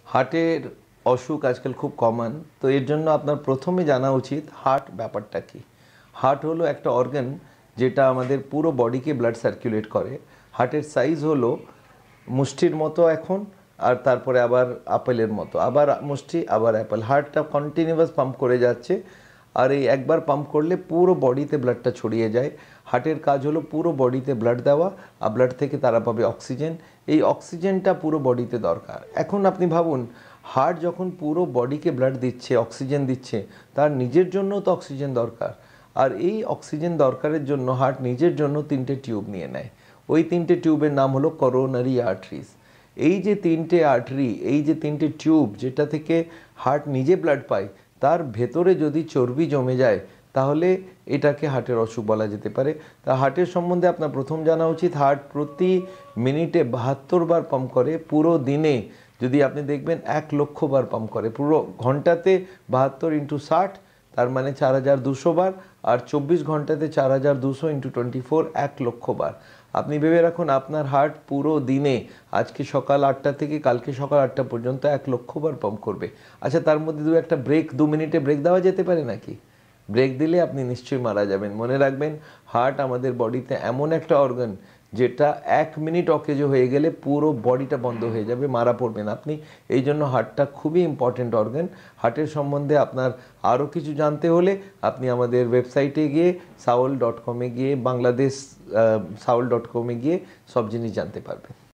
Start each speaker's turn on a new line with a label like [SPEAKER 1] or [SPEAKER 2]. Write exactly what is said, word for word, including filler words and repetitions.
[SPEAKER 1] হার্টের অসুখ আজকাল খুব কমন, তো এর জন্য আপনার প্রথমে জানা উচিত হার্ট ব্যাপারটা কি। হার্ট হলো একটা অর্গান যেটা আমাদের পুরো বডিকে ব্লাড সার্কুলেট করে। হার্টের সাইজ হলো মুষ্টির মতো এখন, আর তারপরে আবার আপেলের মতো, আবার মুষ্টি আবার অ্যাপেল। হার্টটা কন্টিনিউয়াস পাম্প করে যাচ্ছে, আর এই একবার পাম্প করলে পুরো বডিতে ব্লাডটা ছড়িয়ে যায়। হার্টের কাজ হলো পুরো বডিতে ব্লাড দেওয়া, আর ব্লাড থেকে তারা পাবে অক্সিজেন। এই অক্সিজেনটা পুরো বডিতে দরকার। এখন আপনি ভাবুন, হার্ট যখন পুরো বডিকে ব্লাড দিচ্ছে, অক্সিজেন দিচ্ছে, তার নিজের জন্য তো অক্সিজেন দরকার। আর এই অক্সিজেন দরকারের জন্য হার্ট নিজের জন্য তিনটে টিউব নিয়ে নেয়। ওই তিনটে টিউবের নাম হলো করোনারি আর্টারিজ। এই যে তিনটে আর্টারি, এই যে তিনটে টিউব যেটা থেকে হার্ট নিজে ব্লাড পায়, তার ভেতরে যদি চর্বি জমে যায় তাহলে এটাকে হার্টের অসুখ বলা যেতে পারে। তা হার্টের সম্বন্ধে আপনার প্রথম জানা উচিত, হার্ট প্রতি মিনিটে বাহাত্তর বার পাম্প করে। পুরো দিনে যদি আপনি দেখবেন এক লক্ষ বার পাম্প করে। পুরো ঘন্টাতে বাহাত্তর ইন্টু ষাট, তার মানে চার হাজার দুশো বার। আর চব্বিশ ঘন্টাতে চার হাজার দুশো ইন্টু টোয়েন্টি ফোর, এক লক্ষ বার। আপনি ভেবে রাখুন, আপনার হার্ট পুরো দিনে আজকে সকাল আটটা থেকে কালকে সকাল আটটা পর্যন্ত এক লক্ষ বার পাম্প করবে। আচ্ছা, তার মধ্যে দু একটা ব্রেক, দু মিনিটে ব্রেক দেওয়া যেতে পারে নাকি? ব্রেক দিলে আপনি নিশ্চয়ই মারা যাবেন। মনে রাখবেন, হার্ট আমাদের বডিতে এমন একটা অর্গান যেটা এক মিনিট অকেজো হয়ে গেলে পুরো বডিটা বন্ধ হয়ে যাবে, মারা পড়বেন আপনি। এই জন্য হার্টটা খুবই ইম্পর্টেন্ট অর্গান। হার্টের সম্বন্ধে আপনার আরও কিছু জানতে হলে আপনি আমাদের ওয়েবসাইটে গিয়ে সাওল ডট কমে গিয়ে বাংলাদেশ সাওল ডট কমে গিয়ে সব জিনিস জানতে পারবেন।